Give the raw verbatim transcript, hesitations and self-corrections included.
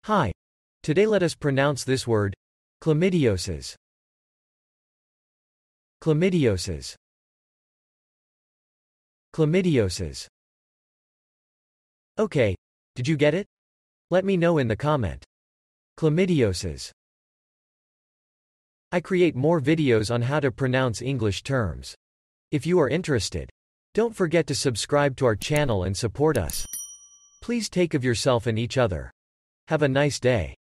Hi. Today let us pronounce this word, chlamydioses. Chlamydioses. Chlamydioses. Okay, did you get it? Let me know in the comment. Chlamydioses. I create more videos on how to pronounce English terms. If you are interested, don't forget to subscribe to our channel and support us. Please take of yourself and each other. Have a nice day.